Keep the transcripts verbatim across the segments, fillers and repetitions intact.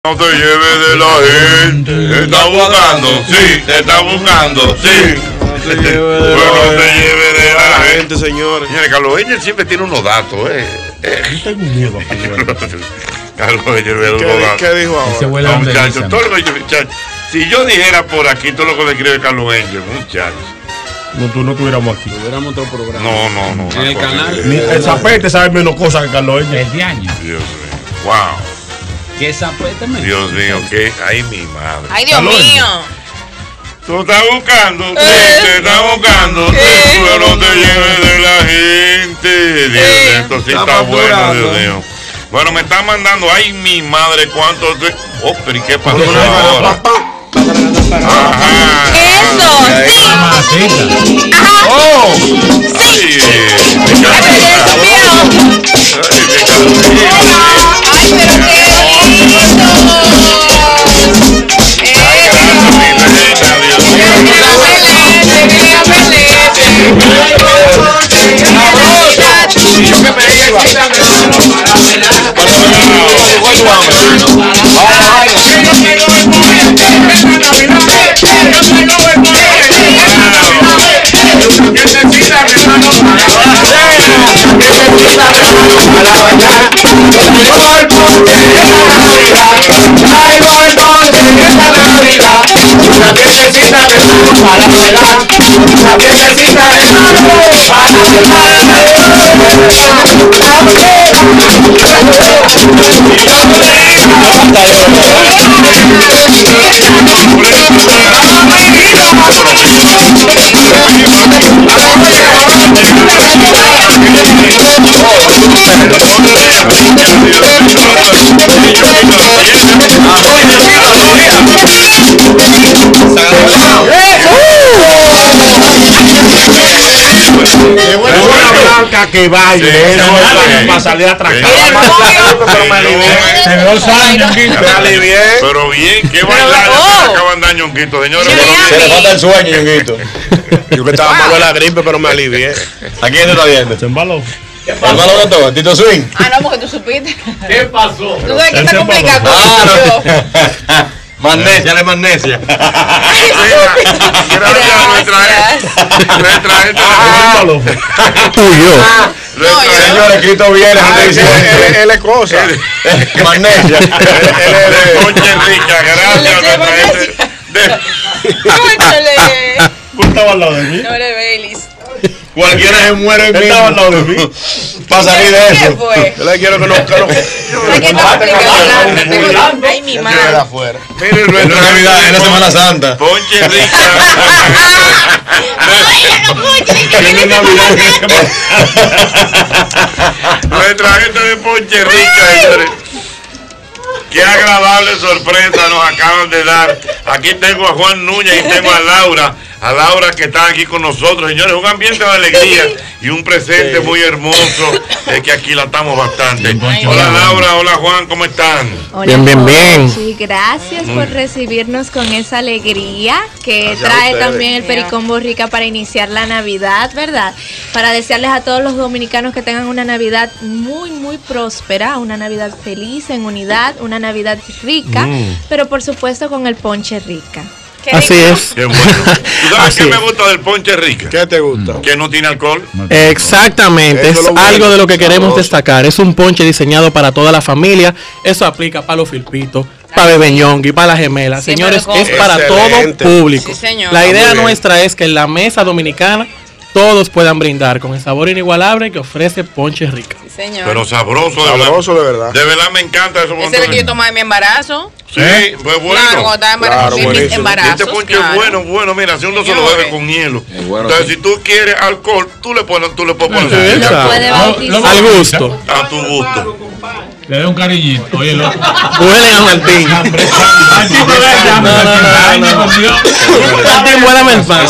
No te lleves de la gente, te está buscando, sí, te está buscando, sí. No te lleves de, bueno, la, te lleve de la, la gente, señores. Señores, Carlos Enger siempre tiene unos datos, eh. eh. Yo tengo miedo a Carlos Enger ve unos ¿Qué, datos. ¿Qué dijo ahora? No, muchachos, todo lo que yo, muchachos, si yo dijera por aquí todo lo que le escribe Carlos Enger, muchachos. No, tú no estuviéramos aquí. Tuviéramos otro programa. No, no, no. En el canal. Ni, el zapete sabe menos cosas que Carlos Enger. El de año. Dios mío. Wow. ¿Qué zapete me? Dios mío, que. Ay, mi madre. Ay, Dios Carlos mío. Tú estás buscando, Eh, te estás buscando, eh, tú no te lleves de la gente. Dios eh, mío, esto sí está está bueno, madurando. Dios mío. Bueno, me están mandando, ay, mi madre, cuánto. Te... Oh, pero ¿y qué pasó Pero no, ahora? Ajá. Eso, sí. Mamacita. Ajá. Oh, Sí. ay, eh, Ay, pero ay, Dios mío. qué calorcito. Ay, pero qué lindo. Ay, gracias, mi reina, Dios mío. Que baile, Sí, eso, sí, para salir a atracar. Sí. Pero me alivié. Te veo sano, Me alivié. Pero bien, qué bailar oh. se acaban daño, Ñonguito, señores. Sí. Pero Se le falta el sueño, Ñonguito. Yo que estaba malo de la gripe, pero me alivié. ¿A quién te está viendo? Se embaló. ¿El balón de todo? ¿Tito Swing? Ah, no, porque tú supiste. ¿Qué pasó? Tú sabes que Él está se complicado con Ah, yo. no. Magnesia, dale magnesia. gracias a nuestra gente. Nuestra gente. Tuyo. Nuestra gente. Señores, Cristo viene. gente dice, Él es cosa. Magnesia. Ponche rica, gracias a nuestra gente. de- Cónchale. Tú estabas al lado de mí. No le Baileys. Cualquiera se muere Él en estaba al lado de mí. para salir de ¿Qué eso. fue? Yo le quiero que no. Que no. Ay, qué complicado. Ay, mi madre. afuera. Miren, Es nuestra Navidad, es la gente. Semana Santa. Ponche rica. Tiene Navidad. Nuestra gente de Ponche Rica, señores. Qué agradable sorpresa nos acaban de dar. Aquí tengo a Juan Núñez y tengo a Laura. A Laura que está aquí con nosotros, señores. Un ambiente de alegría y un presente muy hermoso. Es que aquí la estamos bastante. Hola Laura, hola Juan, ¿cómo están? Hola, Bien, bien, bien. Jochi, gracias por recibirnos con esa alegría que Gracias a trae ustedes. también el Pericón Borrica para iniciar la Navidad, ¿verdad? Para desearles a todos los dominicanos que tengan una Navidad muy, muy próspera, una Navidad feliz, en unidad, una Navidad rica, pero por supuesto con el ponche rica. Qué Así rico. es. Qué bueno. ¿Tú sabes Así qué me es. gusta del Ponche Rica? ¿Qué te gusta? Que no tiene alcohol. Exactamente, Eso es es lo bueno, algo de lo que queremos sabroso. destacar. Es un ponche diseñado para toda la familia. Eso aplica para los filpitos, para Bebe Ñongui, para las gemelas. Siempre Señores, lo es compro. para Excelente. todo público. Sí, señor. La Ah, idea muy bien. nuestra es que en la mesa dominicana todos puedan brindar con el sabor inigualable que ofrece Ponche Rica. Sí, señor. Pero sabroso, de Sabroso, de verdad. verdad. De verdad me encanta eso. Ese es el que yo tomaba en mi embarazo. Sí, fue bueno. Claro, cuando estaba embarazada. Claro, sí, mis buenísimo. Y embarazos. este ponche claro. es bueno, bueno, mira, si uno se lo Señores. bebe con hielo. bueno, Entonces, sí. si tú quieres alcohol, tú le pones, tú le puedes poner Sí, su- Lo Exacto. puede Lo- bautizar. lo- Al gusto. a tu gusto. Le doy un cariñito. Oye, lo. Huelen a Martín. Martín, no le llames, No, no, Martín. no, Ay, no. por Dios. Martín, buena mensaje.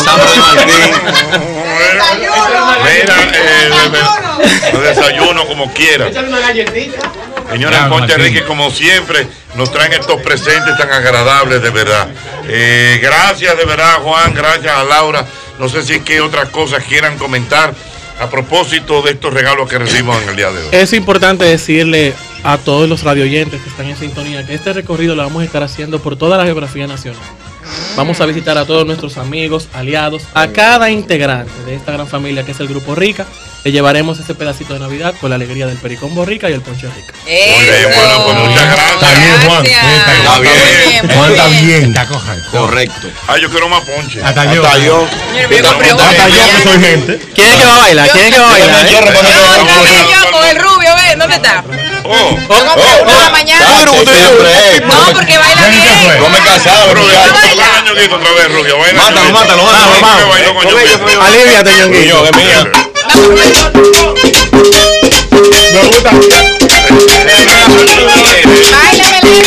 Mira, eh, me- me desayuno como quiera. Señores, Claro, Ponche Martín. Rica, como siempre, nos traen estos presentes tan agradables, de verdad. Eh, gracias, de verdad, Juan, gracias a Laura. No sé si qué otras cosas quieran comentar a propósito de estos regalos que recibimos en el día de hoy. Es importante decirle a todos los radioyentes que están en sintonía que este recorrido lo vamos a estar haciendo por toda la geografía nacional. Vamos a visitar a todos nuestros amigos, aliados, a cada integrante de esta gran familia que es el Grupo Rica. Le llevaremos ese pedacito de Navidad con la alegría del Pericón Borrica y el Ponche Rica. Muy bien, bueno, pues muchas gracias. Está bien, Juan. Gracias. Está bien. Juan está bien. Está correcto. Correcto. Ay, yo quiero más ponche. Hasta yo. Hasta yo. Hasta yo que soy gente. ¿Quién es que va a bailar? ¿Quién es que va a bailar? Yo eh? reconozco Yo que también, yo con el rubio, ¿ves? ¿Dónde está? Oh, Yo por la mañana. No, porque baila ¿Quién se fue? bien. no me casaba, Rubio, Rubio. toca Ñonguito otra vez, Rubio. Baila Mátalo, Ñonguito. mátalo, mátalo, Rubio vamos. que bailó con Ñonguito. Aliviate, Ñonguito. Yo, es mía. Me gusta. Baila,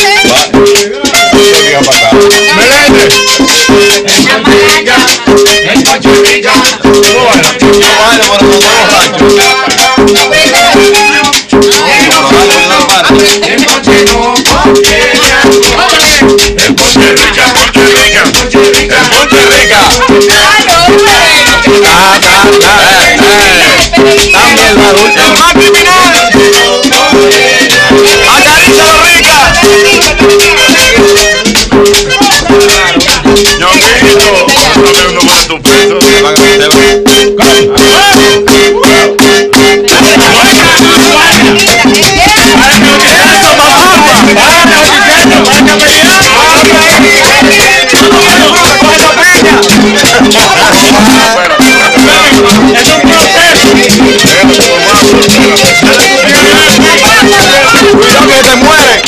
Melete. Melete. Chamaca. El Ponche Rica. ¿Cómo baila? Yo bailo por los borrachos. El Ponche no contiene alcohol. El ponche rica, ponche rica. El ponche rica. Ah, ah, ah. También la adulta. El más criminal. Acarícialo, Rica. Ñonguito, no me uno para tu peso. Cuidado que se muere.